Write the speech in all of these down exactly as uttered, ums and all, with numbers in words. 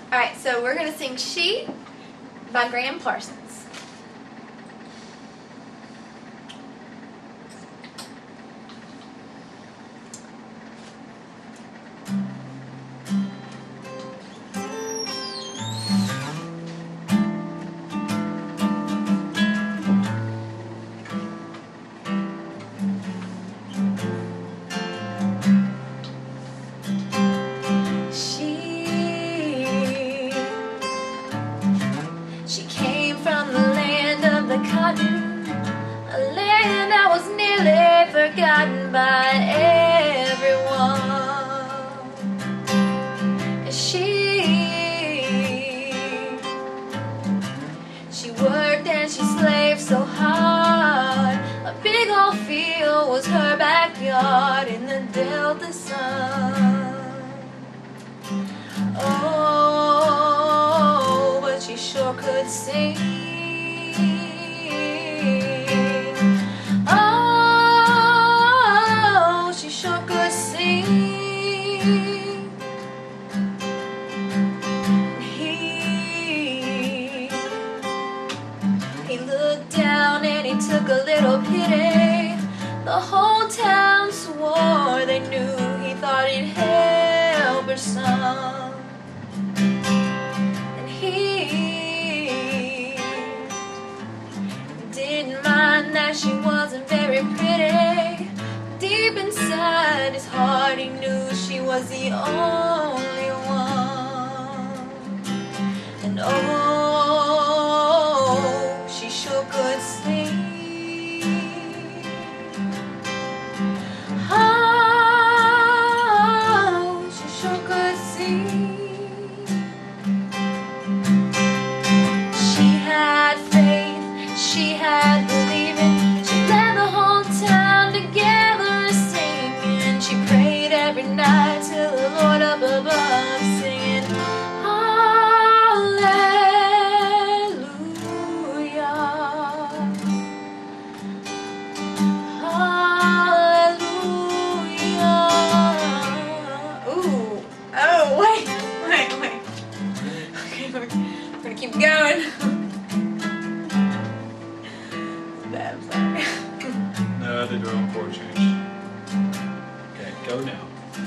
Alright, so we're going to sing She by Gram Parsons. A land that was nearly forgotten by everyone. She, she worked and she slaved so hard. A big old field was her backyard in the Delta sun. Oh, but she sure could sing. He took a little pity. The whole town swore they knew he thought he'd help her some. And he didn't mind that she wasn't very pretty. Deep inside his heart he knew she was the only one. And oh, she sure could sing. She had believing. She led the whole town together singing. She prayed every night to the Lord up above, singing Hallelujah, Hallelujah. Ooh, oh wait, wait, wait. Okay, we're, we're gonna keep going. I'm sorry. No, they do on chord change. Okay, go now.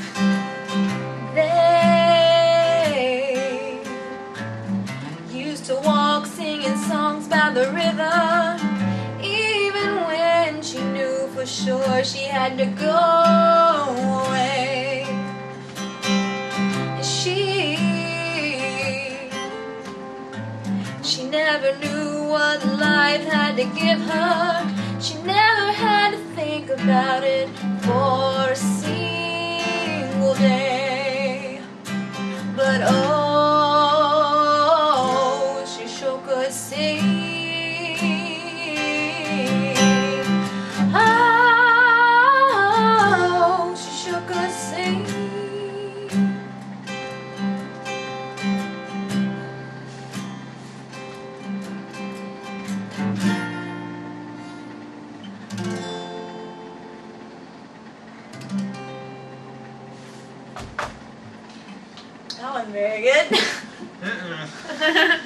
They used to walk singing songs by the river, even when she knew for sure she had to go away. She, she never knew what life had to give her. She never had to think about it for a single day. But oh, she sure could sing. Oh, she sure could sing. That wasn't very good. Uh-uh.